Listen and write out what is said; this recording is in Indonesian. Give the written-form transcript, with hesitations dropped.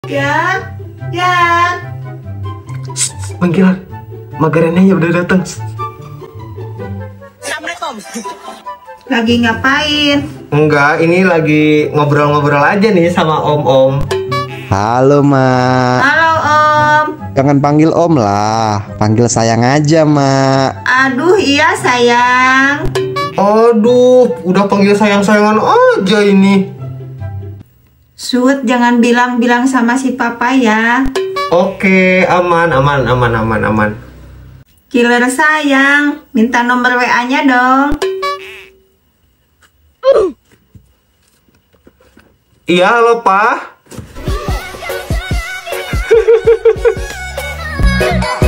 Yan, Yan. Panggilan, magarannya udah datang. Assalamualaikum. Lagi ngapain? Enggak, ini lagi ngobrol-ngobrol aja nih sama Om. Halo, Ma. Halo, Om. Jangan panggil Om lah, panggil sayang aja, Ma. Aduh, iya sayang. Aduh, udah panggil sayang-sayangan aja ini. Sud, jangan bilang-bilang sama si papa ya. Oke, aman. Killer sayang, minta nomor WA-nya dong. Iya, halo, Pak.